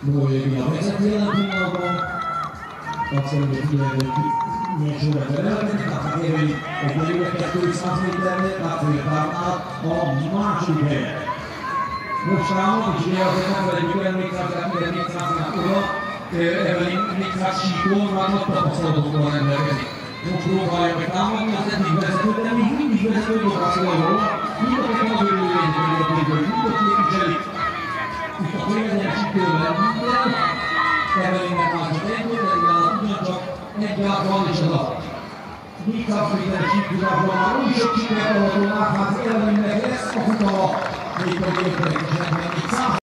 Noémi a vezető jelen pillanatban. Azt mondja, figyelni, hogy milyen sorra felelkezik, tehát érői egy 4200 méternél, tehát féltávnál a második helyen. Most rámad, és ugye azért nem felejtjük el, még 400-nál oda, Evelyn 400 síkon már nagy tapasztalatokról rendelkezik. Most próbálja meg támadni, az eddig vezető, de még mindig vezető dobászolról. Mind a kettő az örülményeket, mind a képviselik. Itt a félgyen sikőben minden. Evelynnek másod egy méter, ugyancsak egyáltalán is az a 400 méteres síkudásban már úgy sok sikert adható látvány Evelynnek lesz a futama, még pedig érdekesen,